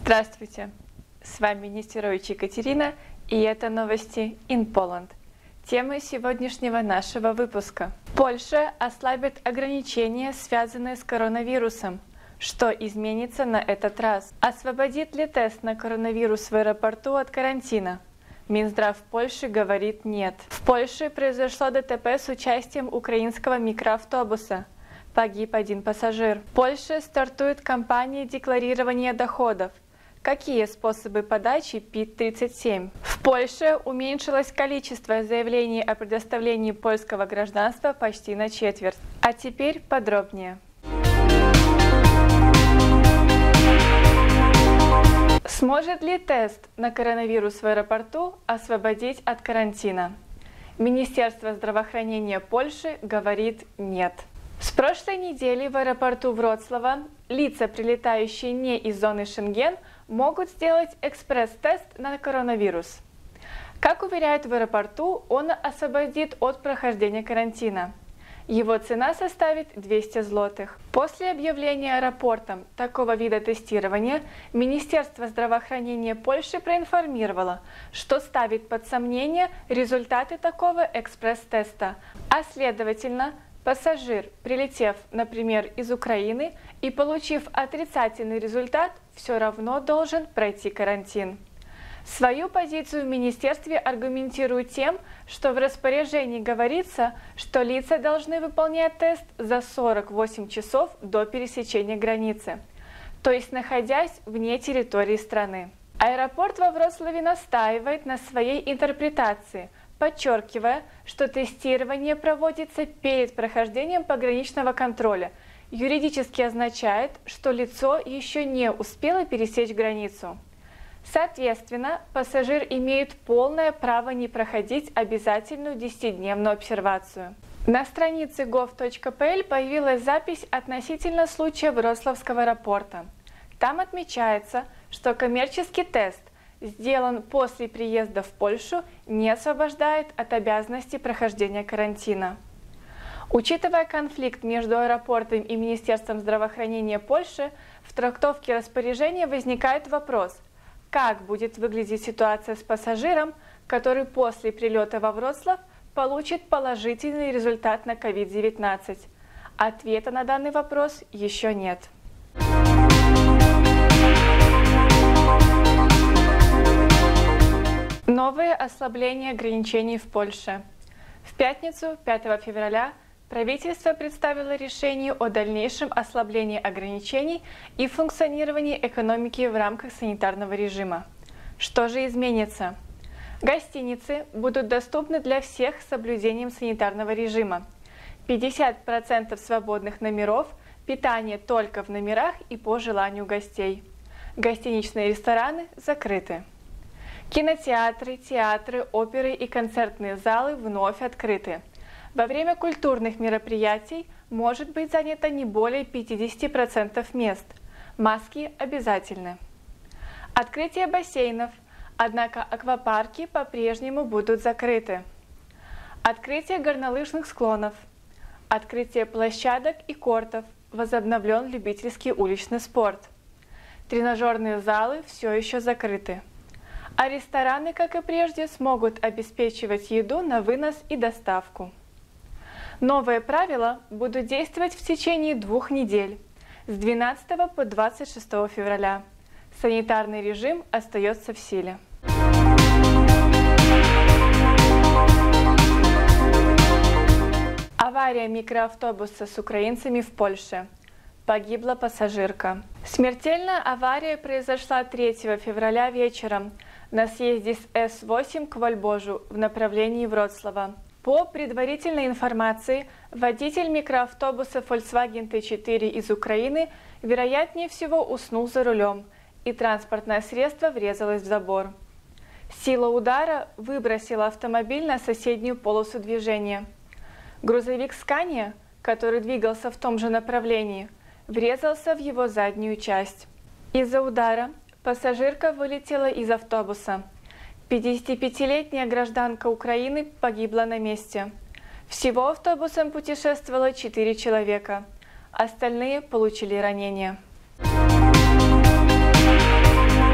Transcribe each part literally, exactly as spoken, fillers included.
Здравствуйте! С вами Нестерович Екатерина, и это новости in Poland. Тема сегодняшнего нашего выпуска. Польша ослабит ограничения, связанные с коронавирусом. Что изменится на этот раз? Освободит ли тест на коронавирус в аэропорту от карантина? Минздрав Польши говорит нет. В Польше произошло ДТП с участием украинского микроавтобуса. Погиб один пассажир. В Польше стартует кампания декларирования доходов. Какие способы подачи пит тридцать семь? В Польше уменьшилось количество заявлений о предоставлении польского гражданства почти на четверть. А теперь подробнее. Сможет ли тест на коронавирус в аэропорту освободить от карантина? Министерство здравоохранения Польши говорит нет. С прошлой недели в аэропорту Вроцлава лица, прилетающие не из зоны Шенген, могут сделать экспресс-тест на коронавирус. Как уверяют в аэропорту, он освободит от прохождения карантина. Его цена составит двести злотых. После объявления аэропортом такого вида тестирования Министерство здравоохранения Польши проинформировало, что ставит под сомнение результаты такого экспресс-теста, а следовательно, пассажир, прилетев, например, из Украины и получив отрицательный результат, все равно должен пройти карантин. Свою позицию в министерстве аргументируют тем, что в распоряжении говорится, что лица должны выполнять тест за сорок восемь часов до пересечения границы, то есть находясь вне территории страны. Аэропорт во Вроцлаве настаивает на своей интерпретации, подчеркивая, что тестирование проводится перед прохождением пограничного контроля. Юридически означает, что лицо еще не успело пересечь границу. Соответственно, пассажир имеет полное право не проходить обязательную десятидневную обсервацию. На странице gov точка pl появилась запись относительно случая Вроцлавского аэропорта. Там отмечается, что коммерческий тест, сделан после приезда в Польшу, не освобождает от обязанности прохождения карантина. Учитывая конфликт между аэропортом и Министерством здравоохранения Польши, в трактовке распоряжения возникает вопрос, как будет выглядеть ситуация с пассажиром, который после прилета во Вроцлав получит положительный результат на ковид девятнадцать. Ответа на данный вопрос еще нет. Новые ослабления ограничений в Польше. В пятницу, пятого февраля, правительство представило решение о дальнейшем ослаблении ограничений и функционировании экономики в рамках санитарного режима. Что же изменится? Гостиницы будут доступны для всех с соблюдением санитарного режима. пятьдесят процентов свободных номеров, питание только в номерах и по желанию гостей. Гостиничные рестораны закрыты. Кинотеатры, театры, оперы и концертные залы вновь открыты. Во время культурных мероприятий может быть занято не более пятидесяти процентов мест. Маски обязательны. Открытие бассейнов, однако аквапарки по-прежнему будут закрыты. Открытие горнолыжных склонов. Открытие площадок и кортов. Возобновлен любительский уличный спорт. Тренажерные залы все еще закрыты. А рестораны, как и прежде, смогут обеспечивать еду на вынос и доставку. Новые правила будут действовать в течение двух недель, с двенадцатого по двадцать шестое февраля. Санитарный режим остается в силе. Авария микроавтобуса с украинцами в Польше. Погибла пассажирка. Смертельная авария произошла третьего февраля вечером на съезде с эс восемь к Вольбожу в направлении Вроцлава. По предварительной информации, водитель микроавтобуса Volkswagen тэ четыре из Украины вероятнее всего уснул за рулем, и транспортное средство врезалось в забор. Сила удара выбросила автомобиль на соседнюю полосу движения. Грузовик Scania, который двигался в том же направлении, врезался в его заднюю часть. Из-за удара пассажирка вылетела из автобуса. пятидесятипятилетняя гражданка Украины погибла на месте. Всего автобусом путешествовало четыре человека. Остальные получили ранения.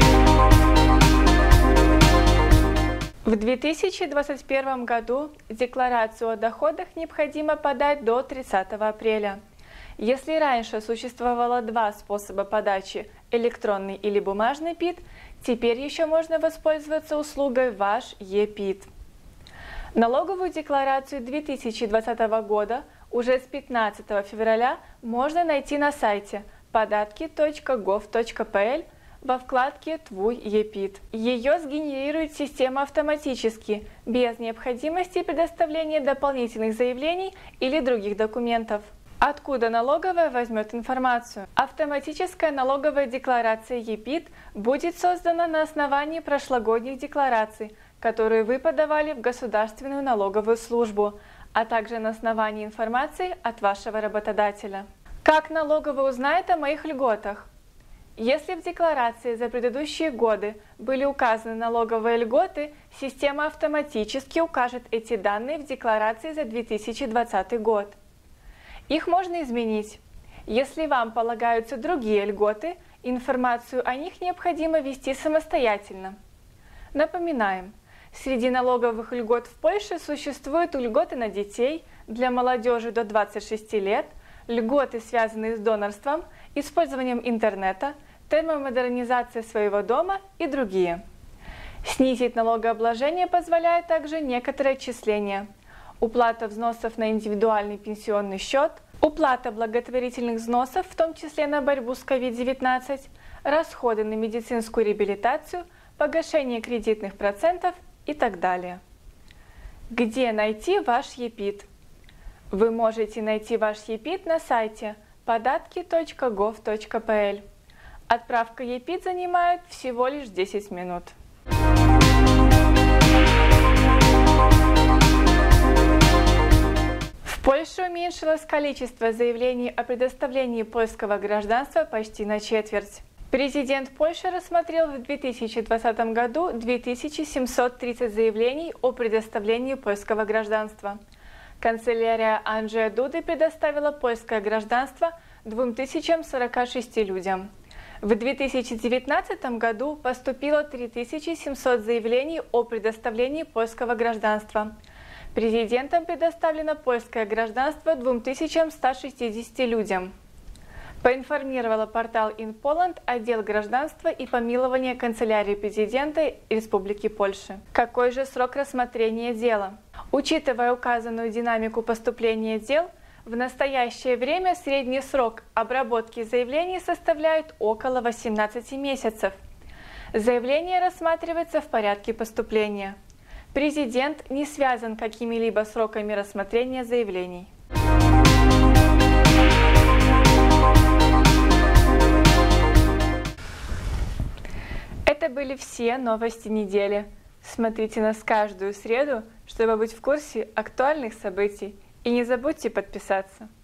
В две тысячи двадцать первом году декларацию о доходах необходимо подать до тридцатого апреля. Если раньше существовало два способа подачи – электронный или бумажный ПИД, теперь еще можно воспользоваться услугой Ваш Е-ПИД. Налоговую декларацию две тысячи двадцатого года уже с пятнадцатого февраля можно найти на сайте податки точка гов точка пэ эл во вкладке «Твой Е-ПИД». Ее сгенерирует система автоматически, без необходимости предоставления дополнительных заявлений или других документов. Откуда налоговая возьмет информацию? Автоматическая налоговая декларация Е-ПИД будет создана на основании прошлогодних деклараций, которые вы подавали в Государственную налоговую службу, а также на основании информации от вашего работодателя. Как налоговая узнает о моих льготах? Если в декларации за предыдущие годы были указаны налоговые льготы, система автоматически укажет эти данные в декларации за две тысячи двадцатый год. Их можно изменить. Если вам полагаются другие льготы, информацию о них необходимо ввести самостоятельно. Напоминаем, среди налоговых льгот в Польше существуют льготы на детей, для молодежи до двадцати шести лет, льготы, связанные с донорством, использованием интернета, термомодернизацией своего дома и другие. Снизить налогообложение позволяет также некоторые отчисления: уплата взносов на индивидуальный пенсионный счет, уплата благотворительных взносов, в том числе на борьбу с ковид девятнадцать, расходы на медицинскую реабилитацию, погашение кредитных процентов и так далее. Где найти ваш Е-ПИД? Вы можете найти ваш Е-ПИД на сайте податки точка гов точка пэ эл. Отправка Е-ПИД занимает всего лишь десять минут. В Польше уменьшилось количество заявлений о предоставлении польского гражданства почти на четверть. Президент Польши рассмотрел в две тысячи двадцатом году две тысячи семьсот тридцать заявлений о предоставлении польского гражданства. Канцелярия Анджея Дуды предоставила польское гражданство двум тысячам сорока шести людям. В две тысячи девятнадцатом году поступило три тысячи семьсот заявлений о предоставлении польского гражданства. Президентом предоставлено польское гражданство двум тысячам ста шестидесяти людям. Поинформировала портал InPoland отдел гражданства и помилования канцелярии президента Республики Польши. Какой же срок рассмотрения дела? Учитывая указанную динамику поступления дел, в настоящее время средний срок обработки заявлений составляет около восемнадцати месяцев. Заявление рассматривается в порядке поступления. Президент не связан какими-либо сроками рассмотрения заявлений. Это были все новости недели. Смотрите нас каждую среду, чтобы быть в курсе актуальных событий. И не забудьте подписаться.